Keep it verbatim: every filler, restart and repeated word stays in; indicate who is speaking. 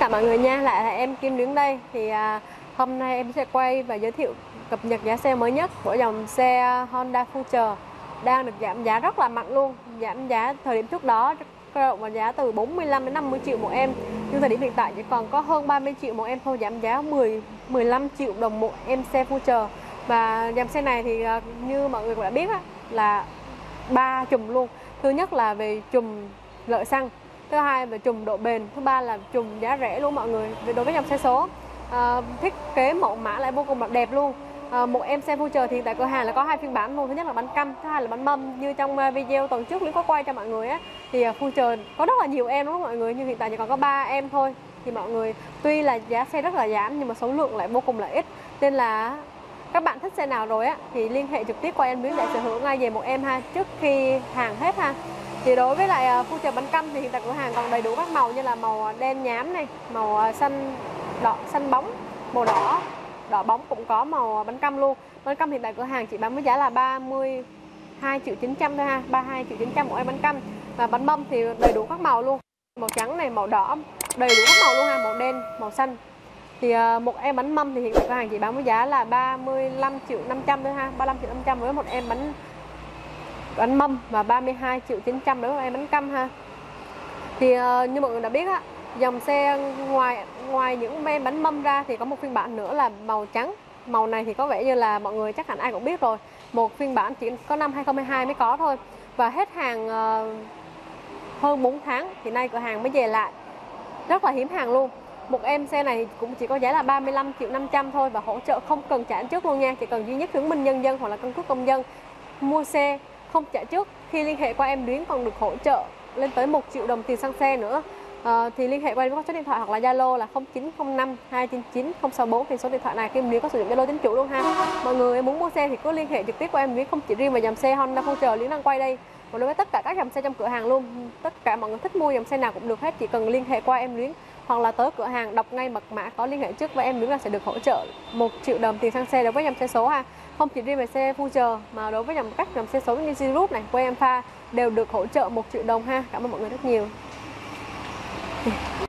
Speaker 1: chào mọi người nha, lại là em Kim đứng đây. Thì à, hôm nay em sẽ quay và giới thiệu cập nhật giá xe mới nhất của dòng xe Honda Future đang được giảm giá rất là mạnh luôn. Giảm giá thời điểm trước đó dao động vào giá từ bốn mươi lăm đến năm mươi triệu một em, nhưng thời điểm hiện tại chỉ còn có hơn ba mươi triệu một em thôi, giảm giá mười mười lăm triệu đồng một em xe Future. Và dòng xe này thì à, như mọi người cũng đã biết á, là ba chùm luôn. Thứ nhất là về chùm lợi xăng, thứ hai là chùm độ bền, thứ ba là chùm giá rẻ luôn mọi người. Đối với dòng xe số à, thiết kế mẫu mã lại vô cùng là đẹp luôn. À, một em xe Future thì tại cửa hàng là có hai phiên bản luôn. Thứ nhất là bánh căm, thứ hai là bánh mâm. Như trong video tuần trước Lý có quay cho mọi người á, thì Future có rất là nhiều em đúng không mọi người, nhưng hiện tại chỉ còn có ba em thôi. Thì mọi người tuy là giá xe rất là giảm nhưng mà số lượng lại vô cùng là ít, nên là các bạn thích xe nào rồi á thì liên hệ trực tiếp qua em Luyến để sở hữu ngay về một em ha, trước khi hàng hết ha. Thì đối với lại Future bánh căm thì hiện tại cửa hàng còn đầy đủ các màu như là màu đen nhám này, màu xanh đỏ, xanh bóng, màu đỏ, đỏ bóng cũng có màu bánh căm luôn. Bánh căm hiện tại cửa hàng chỉ bán với giá là ba mươi hai triệu chín trăm thôi ha, ba mươi hai triệu chín trăm một em bánh căm. Và bánh mâm thì đầy đủ các màu luôn, màu trắng này, màu đỏ, đầy đủ các màu luôn ha, màu đen, màu xanh. Thì một em bánh mâm thì hiện tại cửa hàng chỉ bán với giá là ba mươi lăm triệu năm trăm thôi ha, ba mươi lăm triệu năm trăm với một em bánh bánh mâm, và ba mươi hai triệu chín trăm đối với em bánh căm ha. Thì uh, như mọi người đã biết á, dòng xe ngoài ngoài những em bánh mâm ra thì có một phiên bản nữa là màu trắng. Màu này thì có vẻ như là mọi người chắc hẳn ai cũng biết rồi, một phiên bản chỉ có năm hai không hai hai mới có thôi, và hết hàng uh, hơn bốn tháng thì nay cửa hàng mới về lại, rất là hiếm hàng luôn. Một em xe này cũng chỉ có giá là ba mươi lăm triệu năm trăm thôi, và hỗ trợ không cần trả trước luôn nha, chỉ cần duy nhất chứng minh nhân dân hoặc là căn cước công dân. Mua xe không trả trước, khi liên hệ qua em Luyến còn được hỗ trợ lên tới một triệu đồng tiền xăng xe nữa. À, thì liên hệ qua em có số điện thoại hoặc là Zalo là không chín không năm hai chín chín không sáu bốn, thì số điện thoại này khi em Luyến có sử dụng Zalo chính chủ luôn ha. Mọi người muốn mua xe thì cứ liên hệ trực tiếp qua em Luyến, không chỉ riêng về dòng xe Honda Future Luyến đang quay đây, mà đối với tất cả các dòng xe trong cửa hàng luôn. Tất cả mọi người thích mua dòng xe nào cũng được hết, chỉ cần liên hệ qua em Luyến hoặc là tới cửa hàng đọc ngay mật mã có liên hệ trước với em Luyến là sẽ được hỗ trợ một triệu đồng tiền xăng xe đối với dòng xe số ha. Không chỉ riêng về xe Future mà đối với dòng các dòng xe số như Zirus này, Quay Alpha đều được hỗ trợ một triệu đồng ha. Cảm ơn mọi người rất nhiều.